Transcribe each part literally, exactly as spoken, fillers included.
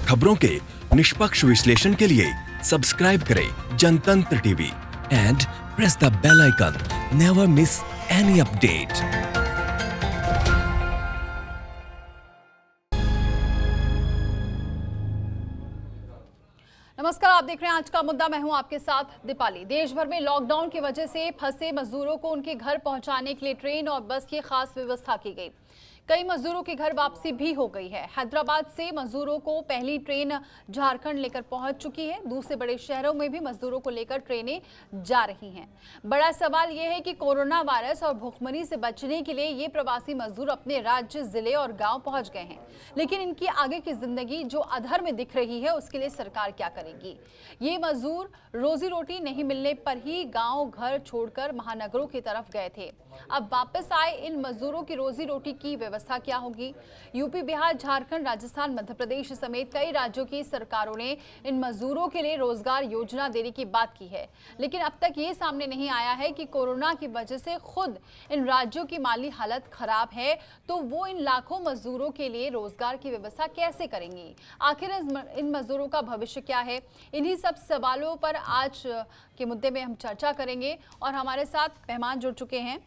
खबरों के निष्पक्ष विश्लेषण के लिए सब्सक्राइब करें Jantantra TV and press the bell icon. Never miss any update. नमस्कार, आप देख रहे हैं आज का मुद्दा। मैं हूं आपके साथ दीपाली। देश भर में लॉकडाउन की वजह से फंसे मजदूरों को उनके घर पहुंचाने के लिए ट्रेन और बस की खास व्यवस्था की गई। कई मजदूरों की घर वापसी भी हो गई है। हैदराबाद से मजदूरों को पहली ट्रेन झारखंड लेकर पहुंच चुकी है। दूसरे बड़े शहरों में भी मजदूरों को लेकर ट्रेनें जा रही हैं। बड़ा सवाल यह है कि कोरोना वायरस और भूखमरी से बचने के लिए ये प्रवासी मजदूर अपने राज्य, जिले और गांव पहुंच गए हैं, लेकिन इनकी आगे की जिंदगी जो अधर में दिख रही है, उसके लिए सरकार क्या करेगी? ये मजदूर रोजी रोटी नहीं मिलने पर ही गाँव घर छोड़कर महानगरों की तरफ गए थे। अब वापस आए इन मजदूरों की रोजी रोटी की व्यवस्था क्या होगी? यूपी, बिहार, झारखंड, राजस्थान, मध्य प्रदेश समेत कई राज्यों की सरकारों ने इन मजदूरों के लिए रोजगार योजना देने की बात की है, लेकिन अब तक ये सामने नहीं आया है कि कोरोना की वजह से खुद इन राज्यों की माली हालत खराब है, तो वो इन लाखों मजदूरों के लिए रोजगार की व्यवस्था कैसे करेंगी? आखिर इन मजदूरों का भविष्य क्या है? इन्हीं सब सवालों पर आज के मुद्दे में हम चर्चा करेंगे और हमारे साथ मेहमान जुड़ चुके हैं।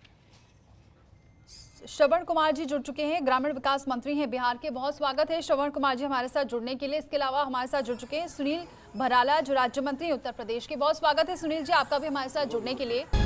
श्रवण कुमार जी जुड़ चुके हैं, ग्रामीण विकास मंत्री हैं बिहार के। बहुत स्वागत है श्रवण कुमार जी हमारे साथ जुड़ने के लिए। इसके अलावा हमारे साथ जुड़ चुके हैं सुनील भराला, जो राज्य मंत्री हैं उत्तर प्रदेश के। बहुत स्वागत है सुनील जी आपका भी हमारे साथ जुड़ने के लिए।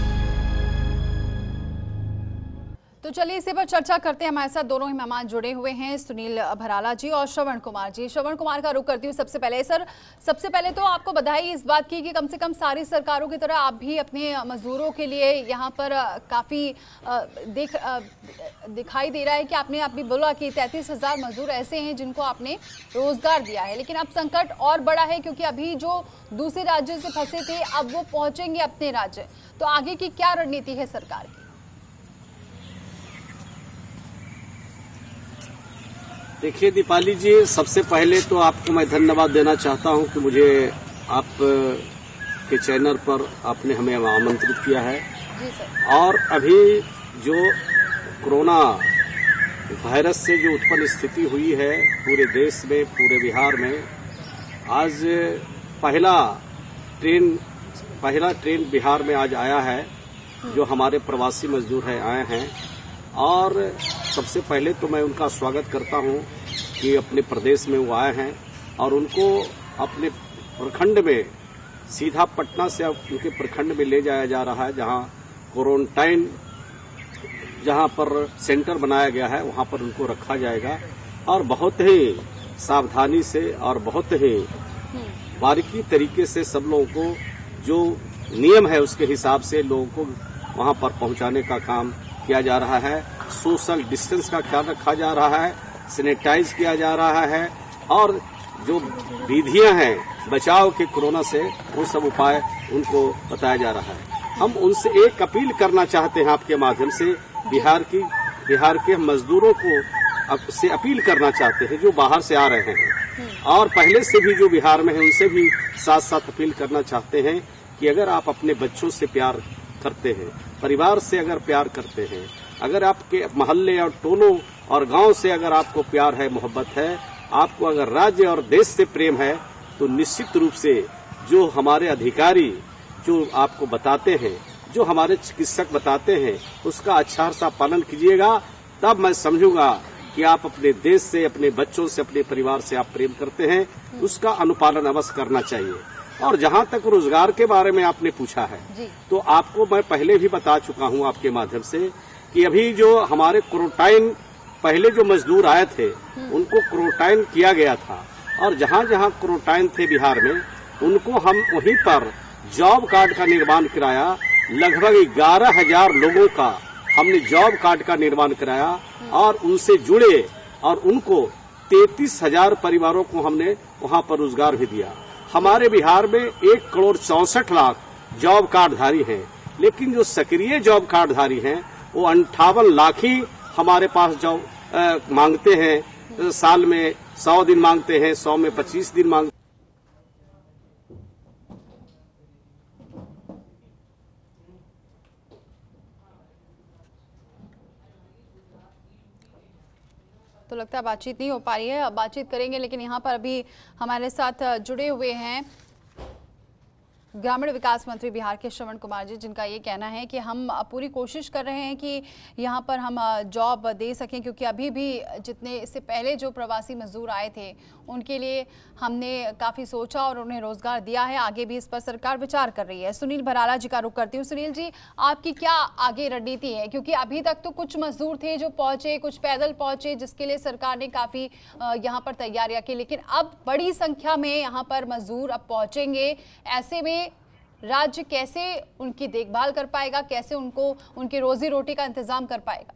तो चलिए इसी पर चर्चा करते हैं। हमारे साथ दोनों ही मेहमान जुड़े हुए हैं, सुनील भराला जी और श्रवण कुमार जी। श्रवण कुमार का रुख करती हूँ सबसे पहले। सर, सबसे पहले तो आपको बधाई इस बात की कि कम से कम सारी सरकारों की तरह आप भी अपने मजदूरों के लिए यहाँ पर काफ़ी देख दिखाई दे रहा है कि आपने आप भी बोला कि तैंतीस हजार मजदूर ऐसे हैं जिनको आपने रोजगार दिया है। लेकिन अब संकट और बड़ा है, क्योंकि अभी जो दूसरे राज्यों से फंसे थे अब वो पहुँचेंगे अपने राज्य। तो आगे की क्या रणनीति है सरकार की? देखिए दीपाली जी, सबसे पहले तो आपको मैं धन्यवाद देना चाहता हूं कि मुझे आप के चैनल पर आपने हमें आमंत्रित किया है। जी सर। और अभी जो कोरोना वायरस से जो उत्पन्न स्थिति हुई है पूरे देश में, पूरे बिहार में, आज पहला ट्रेन पहला ट्रेन बिहार में आज आया है, जो हमारे प्रवासी मजदूर हैं आए हैं। और सबसे पहले तो मैं उनका स्वागत करता हूं कि अपने प्रदेश में वो आए हैं और उनको अपने प्रखंड में सीधा पटना से उनके प्रखंड में ले जाया जा रहा है, जहां क्वारंटाइन जहां पर सेंटर बनाया गया है वहां पर उनको रखा जाएगा। और बहुत ही सावधानी से और बहुत ही बारीकी तरीके से सब लोगों को जो नियम है उसके हिसाब से लोगों को वहां पर पहुंचाने का काम किया जा रहा है। सोशल डिस्टेंस का ख्याल रखा जा रहा है, सैनिटाइज किया जा रहा है और जो विधियां हैं बचाव के कोरोना से वो सब उपाय उनको बताया जा रहा है। हम उनसे एक अपील करना चाहते हैं आपके माध्यम से, बिहार की बिहार के मजदूरों को से अपील करना चाहते हैं जो बाहर से आ रहे हैं और पहले से भी जो बिहार में है उनसे भी साथ साथ अपील करना चाहते हैं कि अगर आप अपने बच्चों से प्यार करते हैं, परिवार से अगर प्यार करते हैं, अगर आपके मोहल्ले और टोलों और गांव से अगर आपको प्यार है, मोहब्बत है, आपको अगर राज्य और देश से प्रेम है, तो निश्चित रूप से जो हमारे अधिकारी जो आपको बताते हैं, जो हमारे चिकित्सक बताते हैं, उसका अच्छा सा पालन कीजिएगा। तब मैं समझूंगा कि आप अपने देश से, अपने बच्चों से, अपने परिवार से आप प्रेम करते हैं। उसका अनुपालन अवश्य करना चाहिए। और जहां तक रोजगार के बारे में आपने पूछा है, तो आपको मैं पहले भी बता चुका हूं आपके माध्यम से कि अभी जो हमारे क्वारंटाइन पहले जो मजदूर आए थे उनको क्वारंटाइन किया गया था और जहां जहां क्वारंटाइन थे बिहार में, उनको हम वहीं पर जॉब कार्ड का निर्माण कराया। लगभग ग्यारह हजार लोगों का हमने जॉब कार्ड का निर्माण कराया और उनसे जुड़े और उनको तैंतीस हजार परिवारों को हमने वहां पर रोजगार भी दिया। हमारे बिहार में एक करोड़ चौसठ लाख जॉब कार्डधारी हैं, लेकिन जो सक्रिय जॉब कार्डधारी हैं वो अंठावन लाख ही हमारे पास जॉब मांगते हैं। साल में सौ दिन मांगते हैं, सौ में पच्चीस दिन मांगते हैं। तो लगता है बातचीत नहीं हो पा रही है, अब बातचीत करेंगे। लेकिन यहाँ पर अभी हमारे साथ जुड़े हुए हैं ग्रामीण विकास मंत्री बिहार के श्रवण कुमार जी, जिनका ये कहना है कि हम पूरी कोशिश कर रहे हैं कि यहाँ पर हम जॉब दे सकें, क्योंकि अभी भी जितने इससे पहले जो प्रवासी मजदूर आए थे उनके लिए हमने काफ़ी सोचा और उन्हें रोजगार दिया है। आगे भी इस पर सरकार विचार कर रही है। सुनील भराला जी का रुख करती हूँ। सुनील जी, आपकी क्या आगे रणनीति है, क्योंकि अभी तक तो कुछ मजदूर थे जो पहुंचे, कुछ पैदल पहुंचे, जिसके लिए सरकार ने काफ़ी यहाँ पर तैयारियां की, लेकिन अब बड़ी संख्या में यहाँ पर मजदूर अब पहुंचेंगे। ऐसे में राज्य कैसे उनकी देखभाल कर पाएगा, कैसे उनको उनकी रोजी रोटी का इंतजाम कर पाएगा?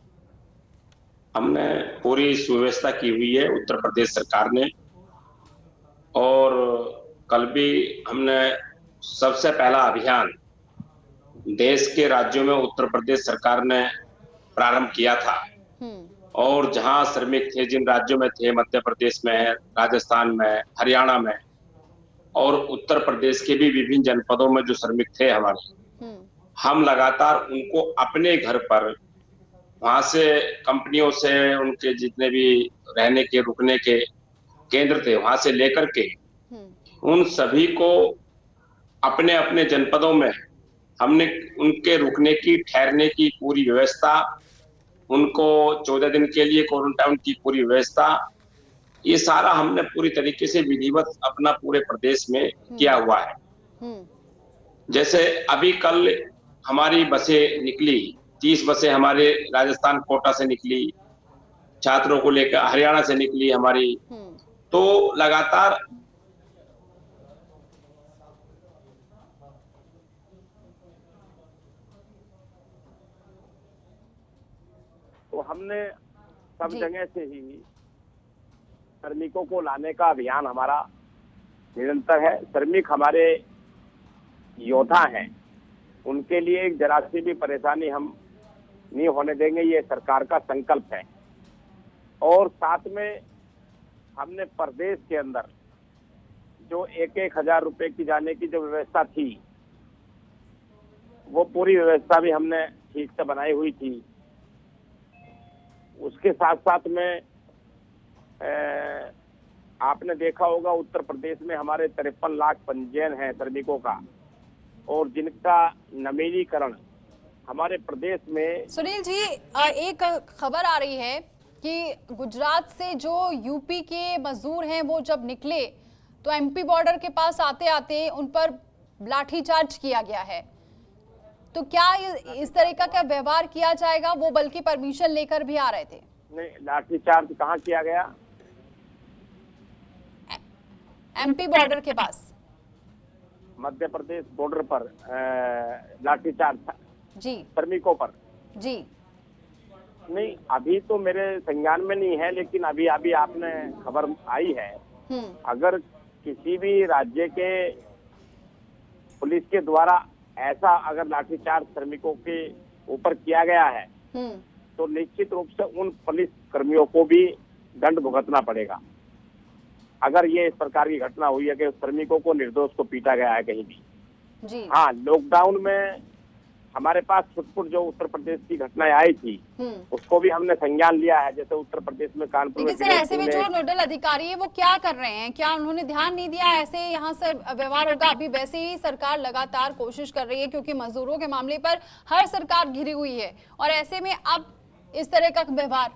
हमने पूरी सुव्यवस्था की हुई है उत्तर प्रदेश सरकार ने, और कल भी हमने सबसे पहला अभियान देश के राज्यों में उत्तर प्रदेश सरकार ने प्रारंभ किया था। और जहां श्रमिक थे, जिन राज्यों में थे, मध्य प्रदेश में, राजस्थान में, हरियाणा में और उत्तर प्रदेश के भी विभिन्न जनपदों में जो श्रमिक थे हमारे, हम लगातार उनको अपने घर पर, वहां से कंपनियों से उनके जितने भी रहने के रुकने के केंद्र थे वहां से लेकर के उन सभी को अपने अपने जनपदों में हमने उनके रुकने की, ठहरने की पूरी व्यवस्था, उनको चौदह दिन के लिए क्वारंटाइन की पूरी व्यवस्था, ये सारा हमने पूरी तरीके से विधिवत अपना पूरे प्रदेश में किया हुआ है। जैसे अभी कल हमारी बसें निकली, तीस बसें हमारे राजस्थान कोटा से निकली, छात्रों को लेकर हरियाणा से निकली हमारी, तो लगातार तो हमने सब जगह से ही श्रमिकों को लाने का अभियान हमारा निरंतर है। श्रमिक हमारे योद्धा हैं, उनके लिए एक जरा सी भी परेशानी हम नहीं होने देंगे, ये सरकार का संकल्प है। और साथ में हमने प्रदेश के अंदर जो एक एक हजार रुपए की जाने की जो व्यवस्था थी, वो पूरी व्यवस्था भी हमने ठीक से बनाई हुई थी। उसके साथ साथ में ए, आपने देखा होगा उत्तर प्रदेश में हमारे तिरपन लाख पंजीयन है श्रमिकों का, और जिनका नवीनीकरण हमारे प्रदेश में। सुनील जी, एक खबर आ रही है कि गुजरात से जो यूपी के मजदूर हैं वो जब निकले तो एमपी बॉर्डर के पास आते आते उन पर लाठीचार्ज किया गया है, तो क्या इस तरीका का व्यवहार किया जाएगा? वो बल्कि परमिशन लेकर भी आ रहे थे। नहीं, लाठीचार्ज कहाँ किया गया? एमपी बॉर्डर के पास, मध्य प्रदेश बॉर्डर पर लाठीचार्ज था जी श्रमिकों पर जी। नहीं, अभी तो मेरे संज्ञान में नहीं है, लेकिन अभी अभी आपने खबर आई है, अगर किसी भी राज्य के पुलिस के द्वारा ऐसा अगर लाठीचार्ज श्रमिकों के ऊपर किया गया है तो निश्चित रूप से उन पुलिस कर्मियों को भी दंड भुगतना पड़ेगा। अगर ये इस प्रकार की घटना हुई है कि श्रमिकों को, निर्दोष को पीटा गया है कहीं भी जी। हाँ, लॉकडाउन में हमारे पास छुटपुट जो उत्तर प्रदेश की घटनाएं आई थी उसको भी हमने संज्ञान लिया है। जैसे उत्तर प्रदेश में कानपुर में, सर ऐसे में जो नोडल अधिकारी है वो क्या कर रहे हैं? क्या उन्होंने ध्यान नहीं दिया ऐसे यहाँ से व्यवहार होगा? अभी वैसे ही सरकार लगातार कोशिश कर रही है, क्योंकि मजदूरों के मामले पर हर सरकार घिरी हुई है, और ऐसे में अब इस तरह का व्यवहार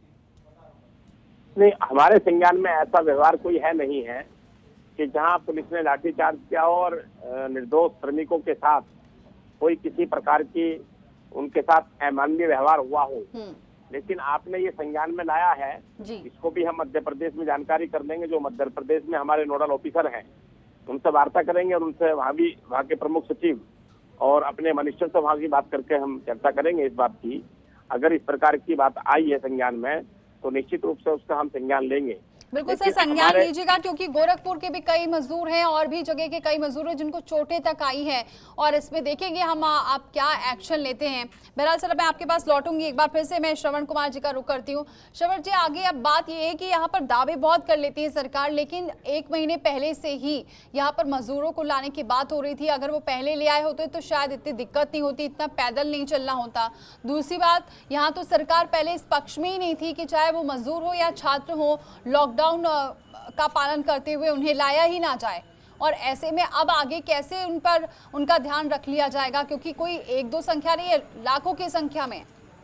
नहीं, हमारे संज्ञान में ऐसा व्यवहार कोई है नहीं है कि जहां पुलिस ने लाठीचार्ज किया और निर्दोष श्रमिकों के साथ कोई किसी प्रकार की उनके साथ अमानवीय व्यवहार हुआ हो। लेकिन आपने ये संज्ञान में लाया है, इसको भी हम मध्य प्रदेश में जानकारी कर देंगे। जो मध्य प्रदेश में हमारे नोडल ऑफिसर हैं उनसे वार्ता करेंगे, और उनसे वहाँ भी वहाँ के प्रमुख सचिव और अपने मिनिस्टर से वहाँ की बात करके हम चर्चा करेंगे इस बात की। अगर इस प्रकार की बात आई है संज्ञान में तो निश्चित रूप से उसका हम संज्ञान लेंगे। बिल्कुल सर, संज्ञान लीजिएगा क्योंकि गोरखपुर के भी कई मजदूर हैं और भी जगह के कई मजदूर हैं जिनको चोटें तक आई हैं और इसमें देखेंगे हम आप क्या एक्शन लेते हैं। बहरहाल सर, मैं आपके पास लौटूंगी, एक बार फिर से मैं श्रवण कुमार जी का रुख करती हूँ। श्रवण जी, आगे अब बात यह है कि यहाँ पर दावे बहुत कर लेती है सरकार, लेकिन एक महीने पहले से ही यहाँ पर मजदूरों को लाने की बात हो रही थी। अगर वो पहले ले आए होते तो शायद इतनी दिक्कत नहीं होती, इतना पैदल नहीं चलना होता। दूसरी बात, यहाँ तो सरकार पहले इस पक्ष में ही नहीं थी कि चाहे वो मजदूर हो या छात्र हो, लॉकडाउन का पालन करते हुए उन्हें लाया ही ना जाए। और ऐसे में अब आगे कैसे उन पर उनका ध्यान रख लिया जाएगा, क्योंकि कोई एक दो संख्या नहीं है, लाखों की संख्या में।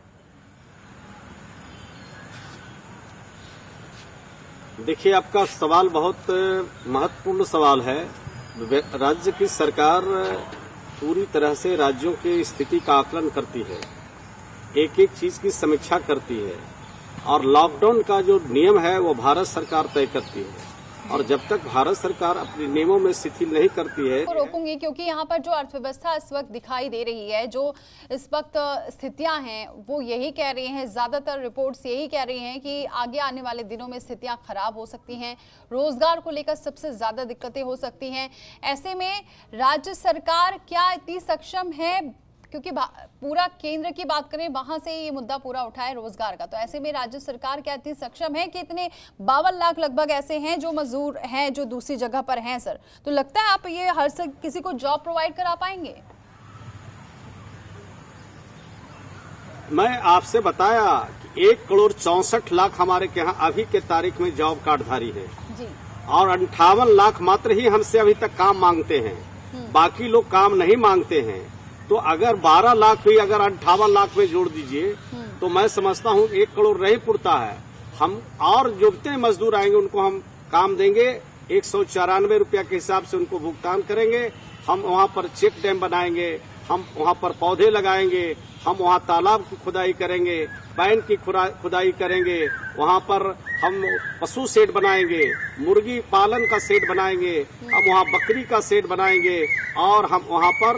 देखिए, आपका सवाल बहुत महत्वपूर्ण सवाल है। राज्य की सरकार पूरी तरह से राज्यों की स्थिति का आकलन करती है, एक एक चीज की समीक्षा करती है और लॉकडाउन का जो नियम है वो भारत सरकार तय करती है। और जब तक भारत सरकार अपने नियमों में शिथिल नहीं करती है, तो रोकूंगी, क्योंकि यहाँ पर जो अर्थव्यवस्था इस वक्त दिखाई दे रही है, जो इस वक्त स्थितियां हैं, वो यही कह रही हैं, ज्यादातर रिपोर्ट्स यही कह रही हैं कि आगे आने वाले दिनों में स्थितियां खराब हो सकती हैं, रोजगार को लेकर सबसे ज्यादा दिक्कतें हो सकती हैं। ऐसे में राज्य सरकार क्या इतनी सक्षम है, क्योंकि पूरा केंद्र की बात करें वहां से ये मुद्दा पूरा उठा है रोजगार का, तो ऐसे में राज्य सरकार क्या इतनी सक्षम है कि इतने बावन लाख लगभग ऐसे हैं जो मजदूर हैं जो दूसरी जगह पर हैं सर, तो लगता है आप ये हर से किसी को जॉब प्रोवाइड करा पाएंगे? मैं आपसे बताया कि एक करोड़ चौसठ लाख हमारे के यहाँ अभी के तारीख में जॉब कार्डधारी है जी, और अंठावन लाख मात्र ही हमसे अभी तक काम मांगते हैं, बाकी लोग काम नहीं मांगते हैं। तो अगर बारह लाख भी अगर अंठावन लाख में जोड़ दीजिए तो मैं समझता हूँ एक करोड़ नहीं पुरता है। हम और जो जितने मजदूर आएंगे उनको हम काम देंगे, एक सौ चौरानवे रुपया के हिसाब से उनको भुगतान करेंगे। हम वहाँ पर चेक डैम बनाएंगे, हम वहाँ पर पौधे लगाएंगे, हम वहाँ तालाब की खुदाई करेंगे, पैन की खुदाई करेंगे, वहाँ पर हम पशु शेड बनाएंगे, मुर्गी पालन का शेड बनाएंगे, हम वहाँ बकरी का शेड बनाएंगे और हम वहाँ पर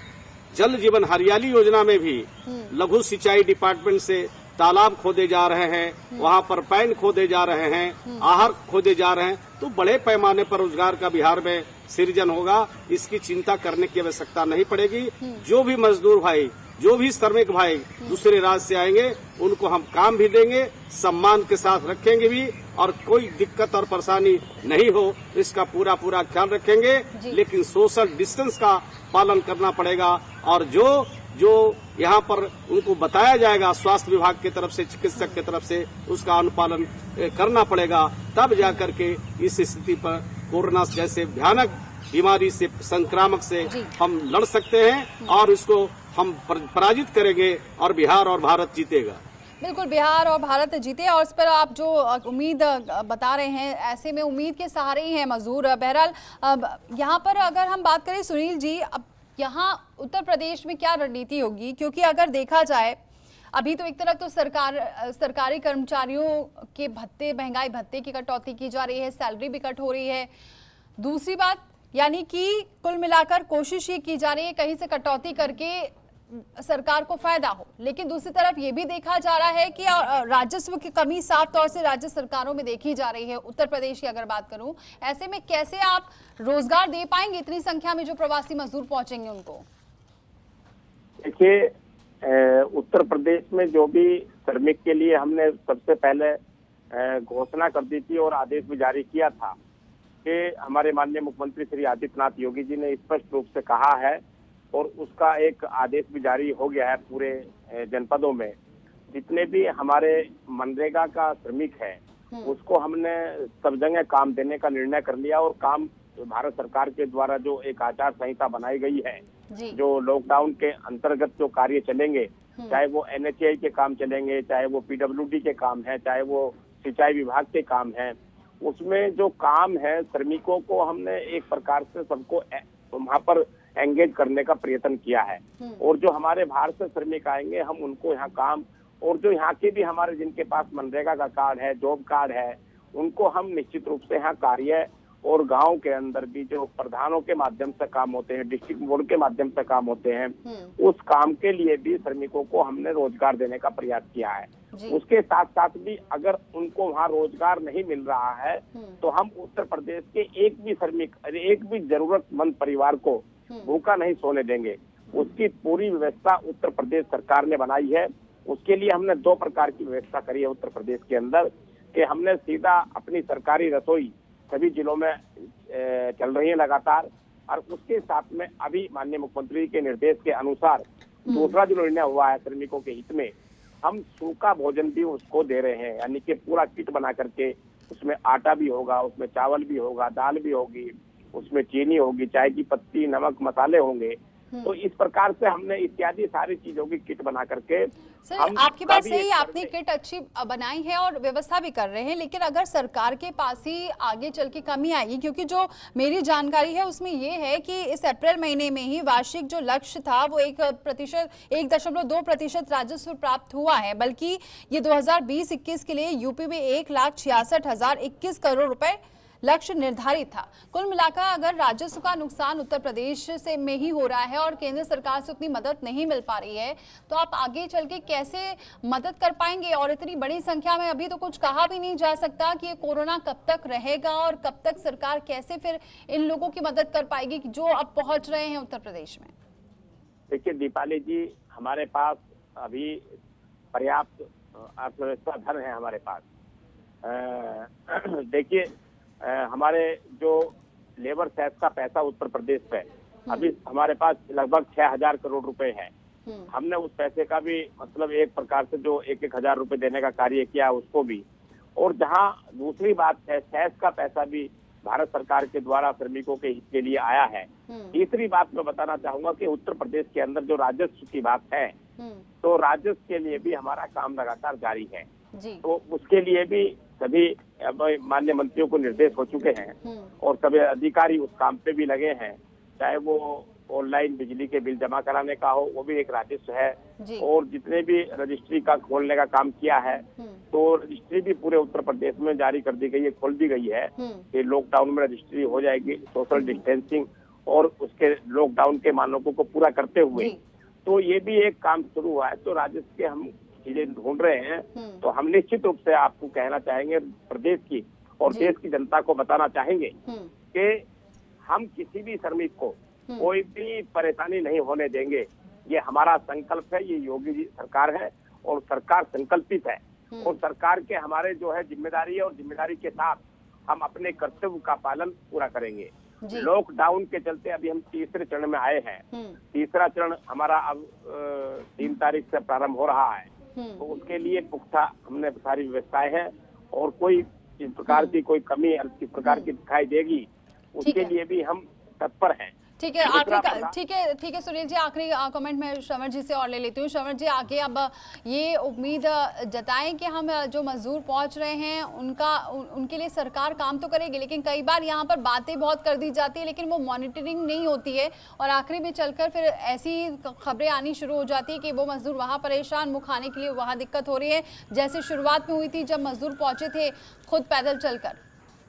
जल जीवन हरियाली योजना में भी लघु सिंचाई डिपार्टमेंट से तालाब खोदे जा रहे हैं, वहाँ पर पैन खोदे जा रहे हैं, आहर खोदे जा रहे हैं। तो बड़े पैमाने पर रोजगार का बिहार में सृजन होगा, इसकी चिंता करने की आवश्यकता नहीं पड़ेगी। जो भी मजदूर भाई, जो भी श्रमिक भाई दूसरे राज्य से आएंगे उनको हम काम भी देंगे, सम्मान के साथ रखेंगे भी और कोई दिक्कत और परेशानी नहीं हो इसका पूरा पूरा ख्याल रखेंगे। लेकिन सोशल डिस्टेंस का पालन करना पड़ेगा और जो जो यहाँ पर उनको बताया जाएगा स्वास्थ्य विभाग की तरफ से, चिकित्सक की तरफ से, उसका अनुपालन करना पड़ेगा। तब जाकर के इस स्थिति पर कोरोना जैसे भयानक बीमारी से, संक्रामक से हम लड़ सकते हैं और इसको हम पराजित करेंगे और बिहार और भारत जीतेगा। बिल्कुल, बिहार और भारत जीते। और इस पर आप जो उम्मीद बता रहे हैं, ऐसे में उम्मीद के सहारे ही हैं मजदूर। बहरहाल यहाँ पर अगर हम बात करें सुनील जी, अब यहाँ उत्तर प्रदेश में क्या रणनीति होगी, क्योंकि अगर देखा जाए अभी तो एक तरफ तो सरकार सरकारी कर्मचारियों के भत्ते, महंगाई भत्ते की कटौती की जा रही है, सैलरी भी कट हो रही है। दूसरी बात यानी कि कुल मिलाकर कोशिश ये की जा रही है कहीं से कटौती करके सरकार को फायदा हो, लेकिन दूसरी तरफ ये भी देखा जा रहा है कि राजस्व की कमी साफ तौर से राज्य सरकारों में देखी जा रही है। उत्तर प्रदेश की अगर बात करूं, ऐसे में कैसे आप रोजगार दे पाएंगे इतनी संख्या में जो प्रवासी मजदूर पहुंचेंगे उनको? देखिए, उत्तर प्रदेश में जो भी श्रमिक के लिए हमने सबसे पहले घोषणा कर दी थी और आदेश भी जारी किया था कि हमारे माननीय मुख्यमंत्री श्री आदित्यनाथ योगी जी ने स्पष्ट रूप से कहा है और उसका एक आदेश भी जारी हो गया है पूरे जनपदों में, जितने भी हमारे मनरेगा का श्रमिक है उसको हमने सब जगह काम देने का निर्णय कर लिया। और काम भारत सरकार के द्वारा जो एक आचार संहिता बनाई गई है, जो लॉकडाउन के अंतर्गत जो कार्य चलेंगे, चाहे वो एन एच ए आई के काम चलेंगे, चाहे वो पी डब्ल्यू डी के काम है, चाहे वो सिंचाई विभाग के काम है, उसमें जो काम है श्रमिकों को हमने एक प्रकार से सबको वहाँ पर एंगेज करने का प्रयत्न किया है। और जो हमारे बाहर से श्रमिक आएंगे हम उनको यहाँ काम, और जो यहाँ के भी हमारे जिनके पास मनरेगा का कार्ड है, जॉब कार्ड है, उनको हम निश्चित रूप से यहाँ कार्य और गांव के अंदर भी जो प्रधानों के माध्यम से काम होते हैं, डिस्ट्रिक्ट बोर्ड के माध्यम से काम होते हैं, उस काम के लिए भी श्रमिकों को हमने रोजगार देने का प्रयास किया है। उसके साथ साथ भी अगर उनको वहाँ रोजगार नहीं मिल रहा है तो हम उत्तर प्रदेश के एक भी श्रमिक, एक भी जरूरतमंद परिवार को भूखा नहीं सोने देंगे। उसकी पूरी व्यवस्था उत्तर प्रदेश सरकार ने बनाई है। उसके लिए हमने दो प्रकार की व्यवस्था करी है उत्तर प्रदेश के अंदर, कि हमने सीधा अपनी सरकारी रसोई सभी जिलों में चल रही है लगातार, और उसके साथ में अभी माननीय मुख्यमंत्री के निर्देश के अनुसार दूसरा जो निर्णय हुआ है श्रमिकों के हित में, हम सूखा भोजन भी उसको दे रहे हैं, यानी कि पूरा किट बना करके उसमें आटा भी होगा, उसमें चावल भी होगा, दाल भी होगी, उसमें चीनी होगी, चाय की पत्ती, नमक, मसाले होंगे। तो इस प्रकार से हमने इत्यादि सारी चीजों की किट बना करके, सर आपकी बात सही, आपने किट अच्छी बनाई है और व्यवस्था भी कर रहे हैं, लेकिन अगर सरकार के पास ही आगे चल के कमी आएगी, क्योंकि जो मेरी जानकारी है उसमें ये है कि इस अप्रैल महीने में ही वार्षिक जो लक्ष्य था वो एक प्रतिशत एक दशमलव दो प्रतिशत राजस्व प्राप्त हुआ है, बल्कि ये दो हजार बीस इक्कीस के लिए यूपी में एक लाख छियासठ हजार इक्कीस करोड़ रुपए लक्ष्य निर्धारित था। कुल मिलाकर अगर राजस्व का नुकसान उत्तर प्रदेश से में ही हो रहा है और केंद्र सरकार से उतनी मदद नहीं मिल पा रही है, तो आप आगे चल के कैसे मदद कर पाएंगे? और इतनी बड़ी संख्या में अभी तो कुछ कहा भी नहीं जा सकता कि ये कोरोना कब तक रहेगा और कब तक सरकार कैसे फिर इन लोगों की मदद कर पाएगी जो अब पहुंच रहे हैं उत्तर प्रदेश में। देखिए दीपाली जी, हमारे पास अभी पर्याप्त अर्थव्यवस्था धन है हमारे पास। देखिए हमारे जो लेबर सेस का पैसा उत्तर प्रदेश पे अभी हमारे पास लगभग छह हजार करोड़ रुपए है। हमने उस पैसे का भी मतलब एक प्रकार से जो एक एक हजार रुपए देने का कार्य किया उसको भी, और जहां दूसरी बात है सेस का पैसा भी भारत सरकार के द्वारा श्रमिकों के हित के लिए आया है। तीसरी बात मैं बताना चाहूंगा कि उत्तर प्रदेश के अंदर जो राजस्व की बात है, तो राजस्व के लिए भी हमारा काम लगातार जारी है। तो उसके लिए भी सभी माननीय मंत्रियों को निर्देश हो चुके हैं और सभी अधिकारी उस काम पे भी लगे हैं, चाहे वो ऑनलाइन बिजली के बिल जमा कराने का हो, वो भी एक राजस्व है, और जितने भी रजिस्ट्री का खोलने का काम किया है, तो रजिस्ट्री भी पूरे उत्तर प्रदेश में जारी कर दी गई है, खोल दी गई है कि लॉकडाउन में रजिस्ट्री हो जाएगी सोशल डिस्टेंसिंग और उसके लॉकडाउन के मानकों को पूरा करते हुए। तो ये भी एक काम शुरू हुआ है। तो राजस्व के हम चीजें ढूंढ रहे हैं, तो हम निश्चित रूप से आपको कहना चाहेंगे, प्रदेश की और देश की जनता को बताना चाहेंगे कि हम किसी भी श्रमिक को कोई भी परेशानी नहीं होने देंगे। ये हमारा संकल्प है, ये योगी जी सरकार है और सरकार संकल्पित है, और सरकार के हमारे जो है जिम्मेदारी है और जिम्मेदारी के साथ हम अपने कर्तव्य का पालन पूरा करेंगे। लॉकडाउन के चलते अभी हम तीसरे चरण में आए हैं। तीसरा चरण हमारा अब तीन तारीख से प्रारंभ हो रहा है, तो उसके लिए पुख्ता हमने सारी व्यवस्थाएं हैं, और कोई इस प्रकार की कोई कमी किस प्रकार की दिखाई देगी उसके लिए भी हम तत्पर हैं। ठीक है, आखिरी ठीक है ठीक है सुनील जी, आखिरी कमेंट मैं श्रवण जी से और ले लेती हूँ। श्रवण जी, आगे अब ये उम्मीद जताएं कि हम जो मजदूर पहुंच रहे हैं उनका उन, उनके लिए सरकार काम तो करेगी, लेकिन कई बार यहाँ पर बातें बहुत कर दी जाती है लेकिन वो मॉनिटरिंग नहीं होती है, और आखिरी में चलकर फिर ऐसी खबरें आनी शुरू हो जाती है कि वो मजदूर वहाँ परेशान, मुँह खाने के लिए वहाँ दिक्कत हो रही है, जैसे शुरुआत में हुई थी जब मजदूर पहुंचे थे खुद पैदल चलकर।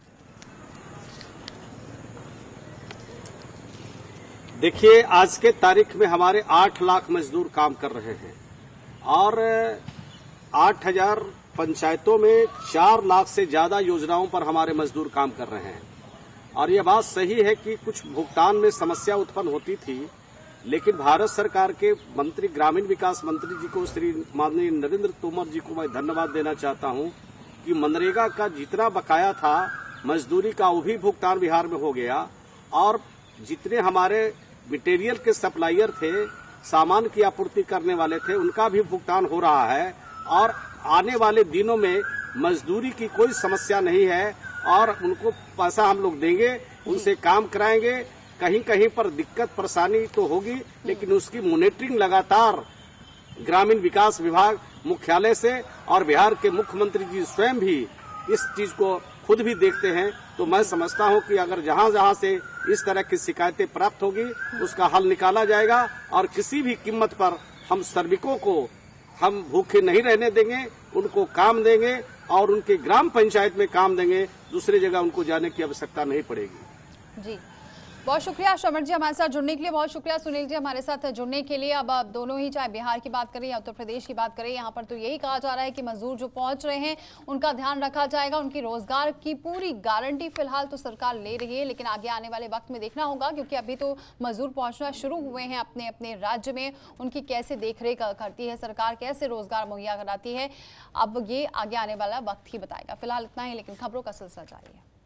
देखिए, आज के तारीख में हमारे आठ लाख मजदूर काम कर रहे हैं, और आठ हजार पंचायतों में चार लाख से ज्यादा योजनाओं पर हमारे मजदूर काम कर रहे हैं। और ये बात सही है कि कुछ भुगतान में समस्या उत्पन्न होती थी, लेकिन भारत सरकार के मंत्री, ग्रामीण विकास मंत्री जी को, श्री माननीय नरेंद्र तोमर जी को मैं धन्यवाद देना चाहता हूं कि मनरेगा का जितना बकाया था मजदूरी का वो भी भुगतान बिहार में हो गया, और जितने हमारे मटेरियल के सप्लायर थे, सामान की आपूर्ति करने वाले थे, उनका भी भुगतान हो रहा है, और आने वाले दिनों में मजदूरी की कोई समस्या नहीं है, और उनको पैसा हम लोग देंगे, उनसे काम कराएंगे। कहीं कहीं पर दिक्कत परेशानी तो होगी, लेकिन उसकी मॉनिटरिंग लगातार ग्रामीण विकास विभाग मुख्यालय से और बिहार के मुख्यमंत्री जी स्वयं भी इस चीज को खुद भी देखते हैं। तो मैं समझता हूं कि अगर जहां जहां से इस तरह की शिकायतें प्राप्त होगी उसका हल निकाला जाएगा, और किसी भी कीमत पर हम श्रमिकों को हम भूखे नहीं रहने देंगे, उनको काम देंगे, और उनके ग्राम पंचायत में काम देंगे, दूसरी जगह उनको जाने की आवश्यकता नहीं पड़ेगी। जी, बहुत शुक्रिया श्रवण जी हमारे साथ जुड़ने के लिए, बहुत शुक्रिया सुनील जी हमारे साथ जुड़ने के लिए। अब आप दोनों ही, चाहे बिहार की बात करें या उत्तर प्रदेश की बात करें, यहाँ पर तो यही कहा जा रहा है कि मजदूर जो पहुंच रहे हैं उनका ध्यान रखा जाएगा, उनकी रोजगार की पूरी गारंटी फिलहाल तो सरकार ले रही है, लेकिन आगे आने वाले वक्त में देखना होगा, क्योंकि अभी तो मजदूर पहुंचना शुरू हुए हैं अपने अपने राज्य में, उनकी कैसे देखरेख करती है सरकार, कैसे रोजगार मुहैया कराती है, अब ये आगे आने वाला वक्त ही बताएगा। फिलहाल इतना ही, लेकिन खबरों का सिलसिला जारी है।